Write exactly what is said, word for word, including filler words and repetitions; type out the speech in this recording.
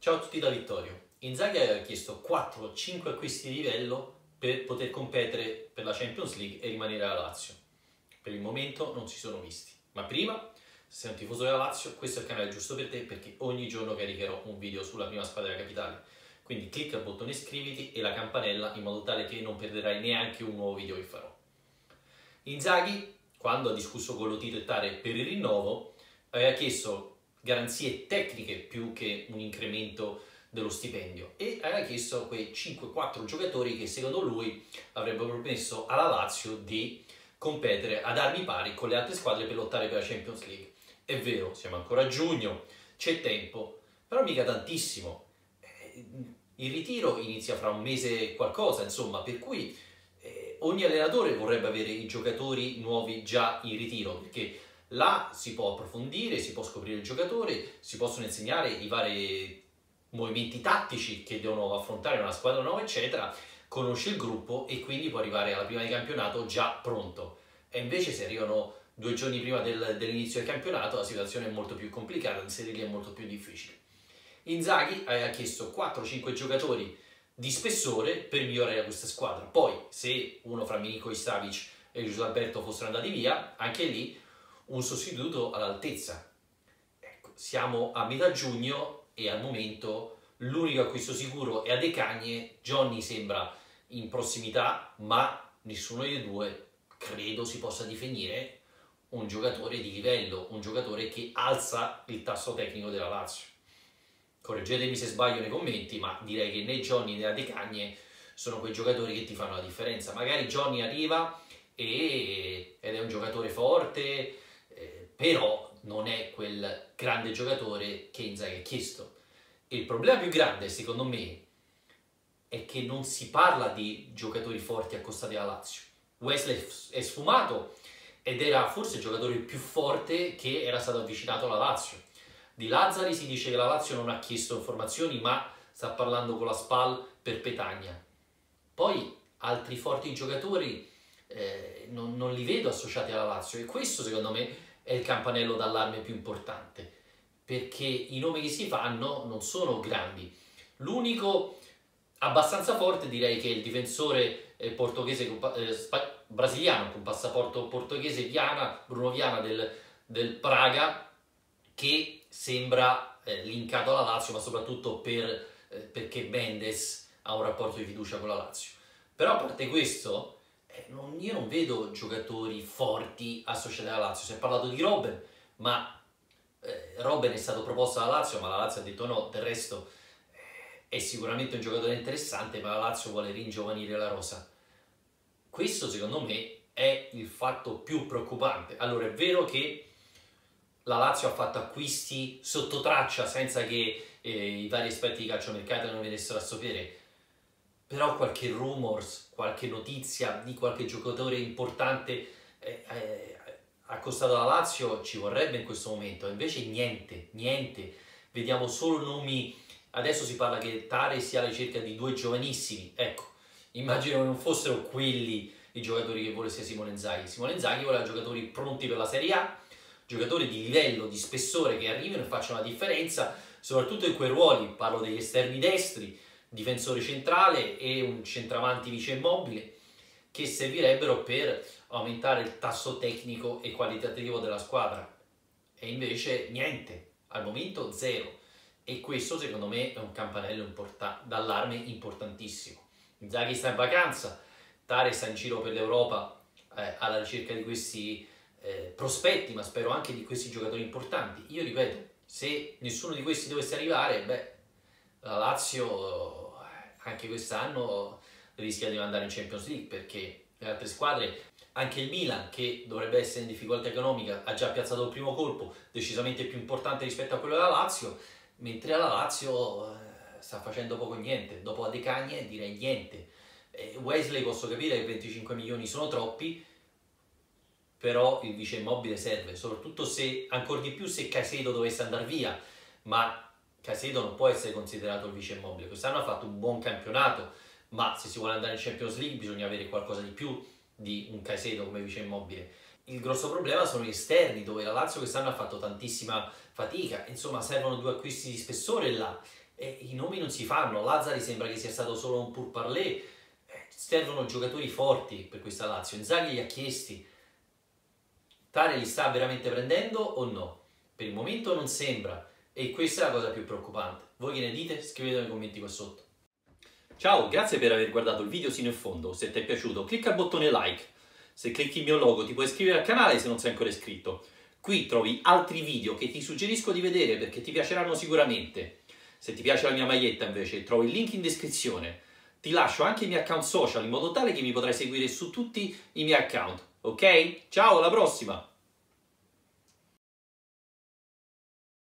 Ciao a tutti da Vittorio. Inzaghi aveva chiesto quattro cinque acquisti di livello per poter competere per la Champions League e rimanere alla Lazio. Per il momento non si sono visti, ma prima, se sei un tifoso della Lazio, questo è il canale giusto per te perché ogni giorno caricherò un video sulla prima squadra della capitale. Quindi clicca il bottone iscriviti e la campanella in modo tale che non perderai neanche un nuovo video che farò. Inzaghi, quando ha discusso con Lotito e Tare per il rinnovo, aveva chiesto garanzie tecniche più che un incremento dello stipendio e aveva chiesto quei cinque quattro giocatori che secondo lui avrebbero permesso alla Lazio di competere ad armi pari con le altre squadre per lottare per la Champions League. È vero, siamo ancora a giugno, c'è tempo, però mica tantissimo. Il ritiro inizia fra un mese e qualcosa, insomma, per cui eh, ogni allenatore vorrebbe avere i giocatori nuovi già in ritiro, perché là si può approfondire, si può scoprire il giocatore, si possono insegnare i vari movimenti tattici che devono affrontare una squadra nuova, eccetera, conosce il gruppo e quindi può arrivare alla prima di campionato già pronto. E invece se arrivano due giorni prima del, dell'inizio del campionato la situazione è molto più complicata, inserirli è molto più difficile. Inzaghi aveva chiesto quattro cinque giocatori di spessore per migliorare questa squadra. Poi, se uno fra Milinković-Savić e Luis Alberto fossero andati via, anche lì un sostituto all'altezza. Ecco, siamo a metà giugno e al momento l'unico acquisto sicuro è a De Cagne. Johnny sembra in prossimità, ma nessuno dei due credo si possa definire un giocatore di livello, un giocatore che alza il tasso tecnico della Lazio. Correggetemi se sbaglio nei commenti, ma direi che né Johnny né De Cagne sono quei giocatori che ti fanno la differenza. Magari Johnny arriva e, ed è un giocatore forte, eh, però non è quel grande giocatore che Inzaghi ha chiesto. Il problema più grande, secondo me, è che non si parla di giocatori forti accostati alla Lazio. Wesley è sfumato ed era forse il giocatore più forte che era stato avvicinato alla Lazio. Di Lazzari si dice che la Lazio non ha chiesto informazioni, ma sta parlando con la Spal per Petagna. Poi altri forti giocatori eh, non, non li vedo associati alla Lazio e questo secondo me è il campanello d'allarme più importante, perché i nomi che si fanno non sono grandi. L'unico abbastanza forte direi che è il difensore eh, portoghese, eh, brasiliano con passaporto portoghese, Viana, Bruno Viana del, del Praga, che sembra eh, linkato alla Lazio, ma soprattutto per, eh, perché Mendes ha un rapporto di fiducia con la Lazio. Però a parte questo, eh, non, io non vedo giocatori forti associati alla Lazio. Si è parlato di Robben, ma eh, Robben è stato proposto alla Lazio, ma la Lazio ha detto no. Del resto eh, è sicuramente un giocatore interessante, ma la Lazio vuole ringiovanire la rosa. Questo secondo me è il fatto più preoccupante. Allora è vero che la Lazio ha fatto acquisti sotto traccia senza che eh, i vari esperti di calciomercato non venissero a sapere, però qualche rumors, qualche notizia di qualche giocatore importante eh, eh, accostato alla Lazio ci vorrebbe in questo momento, invece niente, niente, vediamo solo nomi. Adesso si parla che Tare sia alla ricerca di due giovanissimi, ecco, immagino che non fossero quelli i giocatori che vuole sia Simone Inzaghi. Simone Inzaghi voleva giocatori pronti per la Serie A, giocatori di livello, di spessore che arrivino e facciano la differenza, soprattutto in quei ruoli. Parlo degli esterni destri, difensore centrale e un centravanti vice immobile, che servirebbero per aumentare il tasso tecnico e qualitativo della squadra. E invece niente, al momento zero. E questo secondo me è un campanello importa- d'allarme importantissimo. Inzaghi sta in vacanza, Tare sta in giro per l'Europa eh, alla ricerca di questi Eh, prospetti, ma spero anche di questi giocatori importanti. Io ripeto, se nessuno di questi dovesse arrivare, beh, la Lazio anche quest'anno rischia di andare in Champions League, perché le altre squadre, anche il Milan, che dovrebbe essere in difficoltà economica, ha già piazzato il primo colpo, decisamente più importante rispetto a quello della Lazio, mentre la Lazio eh, sta facendo poco e niente. Dopo la De Cagne direi niente. eh, Wesley posso capire che venticinque milioni sono troppi, però il vice immobile serve, soprattutto se, ancora di più se Caicedo dovesse andare via, ma Caicedo non può essere considerato il vice immobile. Quest'anno ha fatto un buon campionato, ma se si vuole andare in Champions League bisogna avere qualcosa di più di un Caicedo come vice immobile. Il grosso problema sono gli esterni, dove la Lazio quest'anno ha fatto tantissima fatica, insomma servono due acquisti di spessore là, E i nomi non si fanno, Lazzari sembra che sia stato solo un pourparlers, eh, servono giocatori forti per questa Lazio. Inzaghi li ha chiesti, Tare li sta veramente prendendo o no? Per il momento non sembra, e questa è la cosa più preoccupante. Voi che ne dite? Scrivetelo nei commenti qua sotto. Ciao, grazie per aver guardato il video sino in fondo. Se ti è piaciuto clicca il bottone like, se clicchi il mio logo ti puoi iscrivere al canale se non sei ancora iscritto. Qui trovi altri video che ti suggerisco di vedere perché ti piaceranno sicuramente. Se ti piace la mia maglietta invece trovi il link in descrizione. Ti lascio anche i miei account social in modo tale che mi potrai seguire su tutti i miei account. Ok? Ciao, alla prossima!